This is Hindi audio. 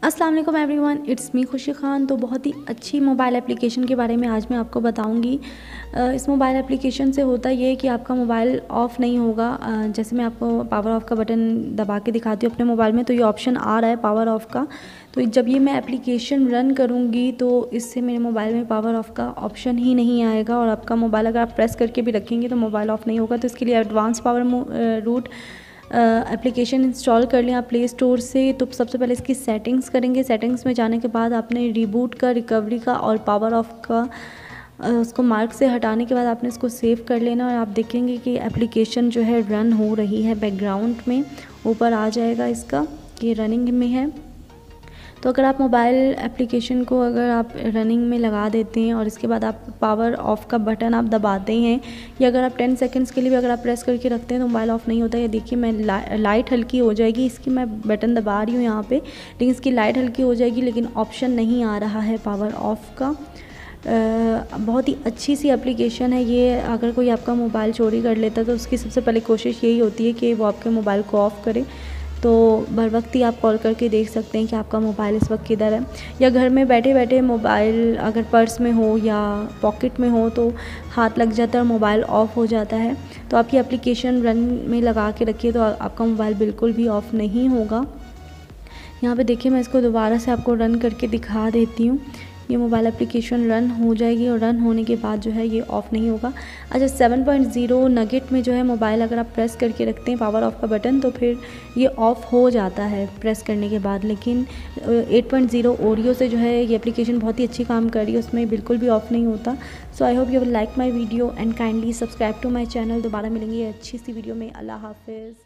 अस्सलाम वालेकुम एवरीवन, इट्स मी खुशी खान। तो बहुत ही अच्छी मोबाइल एप्लीकेशन के बारे में आज मैं आपको बताऊंगी। इस मोबाइल एप्लीकेशन से होता ये है कि आपका मोबाइल ऑफ़ नहीं होगा। जैसे मैं आपको पावर ऑफ़ का बटन दबा के दिखाती हूँ अपने मोबाइल में, तो ये ऑप्शन आ रहा है पावर ऑफ़ का। तो जब ये मैं एप्लीकेशन रन करूँगी तो इससे मेरे मोबाइल में पावर ऑफ़ का ऑप्शन ही नहीं आएगा, और आपका मोबाइल अगर आप प्रेस करके भी रखेंगे तो मोबाइल ऑफ़ नहीं होगा। तो इसके लिए advance power root application install कर लें आप प्ले स्टोर से। तो सबसे पहले इसकी सेटिंग्स करेंगे। सेटिंग्स में जाने के बाद आपने रिबूट का, रिकवरी का और पावर ऑफ का उसको मार्क से हटाने के बाद आपने इसको सेव कर लेना, और आप देखेंगे कि एप्लीकेशन जो है रन हो रही है बैकग्राउंड में। ऊपर आ जाएगा इसका कि रनिंग में है। तो अगर आप मोबाइल एप्लीकेशन को अगर आप रनिंग में लगा देते हैं और इसके बाद आप पावर ऑफ़ का बटन आप दबाते हैं, या अगर आप 10 सेकंड्स के लिए भी अगर आप प्रेस करके रखते हैं तो मोबाइल ऑफ़ नहीं होता। ये देखिए मैं लाइट हल्की हो जाएगी, इसकी मैं बटन दबा रही हूँ यहाँ पे, लेकिन इसकी लाइट हल्की हो जाएगी, लेकिन ऑप्शन नहीं आ रहा है पावर ऑफ़ का। बहुत ही अच्छी सी एप्लीकेशन है ये। अगर कोई आपका मोबाइल चोरी कर लेता है तो उसकी सबसे पहले कोशिश यही होती है कि वो आपके मोबाइल को ऑफ़ करे। तो बर वक्त ही आप कॉल करके देख सकते हैं कि आपका मोबाइल इस वक्त किधर है, या घर में बैठे बैठे मोबाइल अगर पर्स में हो या पॉकेट में हो तो हाथ लग जाता है और मोबाइल ऑफ़ हो जाता है। तो आपकी एप्लीकेशन रन में लगा के रखिए तो आपका मोबाइल बिल्कुल भी ऑफ़ नहीं होगा। यहाँ पे देखिए मैं इसको दोबारा से आपको रन करके दिखा देती हूँ। ये मोबाइल एप्लीकेशन रन हो जाएगी, और रन होने के बाद जो है ये ऑफ़ नहीं होगा। अच्छा, 7.0 नगेट में जो है मोबाइल अगर आप प्रेस करके रखते हैं पावर ऑफ़ का बटन तो फिर ये ऑफ़ हो जाता है प्रेस करने के बाद, लेकिन 8.0 ओरियो से जो है ये एप्लीकेशन बहुत ही अच्छी काम कर रही है, उसमें बिल्कुल भी ऑफ़ नहीं होता। So I hope you will like my video and kindly subscribe to my channel. दोबारा मिलेंगे अच्छी सी वीडियो में। अल्लाह हाफिज़।